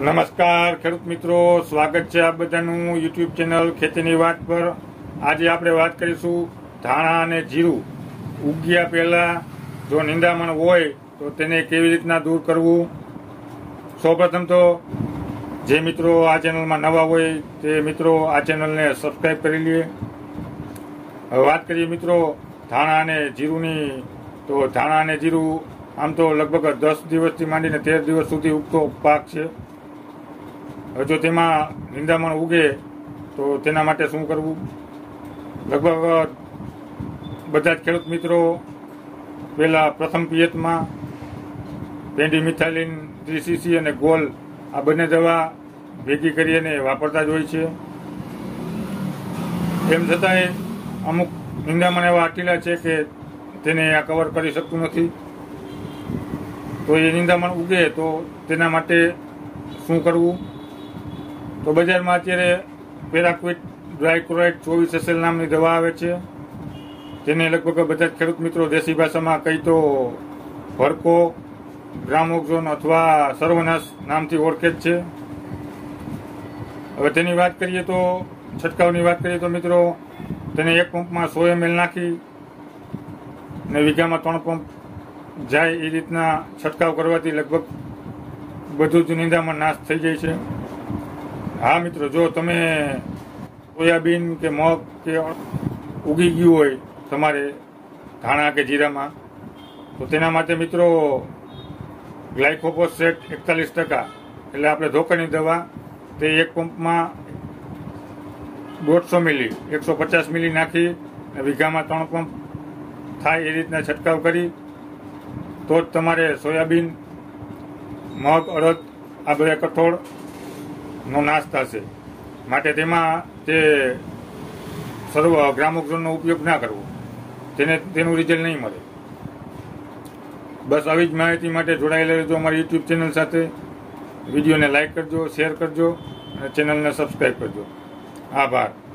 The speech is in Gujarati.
નમસ્કાર ખેડૂત મિત્રો, સ્વાગત છે આપ બધાનું યુટ્યુબ ચેનલ ખેતીની વાત પર। આજે આપણે વાત કરીશું ધાણા અને જીરું ઉગ્યા પહેલા જો નિંદામણ હોય તો તેને કેવી રીતના દૂર કરવું। સૌપ્રથમ તો જે મિત્રો આ ચેનલમાં નવા હોય તે મિત્રો આ ચેનલને સબસ્ક્રાઇબ કરી લે। હવે વાત કરીએ મિત્રો ધાણા અને જીરુંની, તો ધાણા અને જીરું આમ તો લગભગ 10 દિવસથી માંડીને 13 દિવસ સુધી ઉગતો પાક છે। હવે જો તેમાં નિંદામણ ઉગે તો તેના માટે શું કરવું? લગભગ બધા જ ખેડૂત મિત્રો પહેલા પ્રથમ પિયતમાં પેન્ડીમિથાલિન 30cc અને ગોલ આ બંને દવા ભેગી કરી અને વાપરતા જ હોય છે। તેમ છતાંય અમુક નિંદામણ એવા આટીલા છે કે તેને આ કવર કરી શકતું નથી। તો એ નિંદામણ ઉગે તો તેના માટે શું કરવું? તો બજારમાં અત્યારે પેરાક્વિટ ડ્રાયક્લોરાઇડ 24 SL નામની દવા આવે છે। તેને લગભગ બધા જ ખેડૂત મિત્રો દેશી ભાષામાં કહી તો ભરકો, ગ્રામોક્ઝોન અથવા સર્વનાશ નામથી ઓળખે જ છે। હવે તેની વાત કરીએ તો છંટકાવની વાત કરીએ તો મિત્રો તેને એક પંપમાં 100 ml નાખી અને વીઘામાં 3 પંપ જાય એ રીતના છંટકાવ કરવાથી લગભગ બધું જ નિંદામણ નાશ થઈ જાય છે। હા મિત્રો, જો તમે સોયાબીન કે મગ કે ઉગી ગયું હોય તમારે ધાણા કે જીરામાં, તો તેના માટે મિત્રો ગ્લાયકોફોસ્ફેટ 41% એટલે આપણે ધોકાની દવા તે એક પંપમાં 150 મિલી 150 મિલી નાખી વીઘામાં 3 પંપ થાય એ રીતના છંટકાવ કરી તો જ તમારે સોયાબીન, મગ, અડદ આ બધા કઠોળનો નાશ થશે। માટે તેમાં તે ગ્રામોક્ઝોનનો ઉપયોગ ના કરવો, તેનું રિઝલ્ટ નહીં મળે। બસ આવી જ માહિતી માટે જોડાયેલા રહેજો અમારી યુટ્યુબ ચેનલ સાથે। વિડીયોને લાઇક કરજો, શેર કરજો અને ચેનલને સબસ્ક્રાઈબ કરજો। આભાર।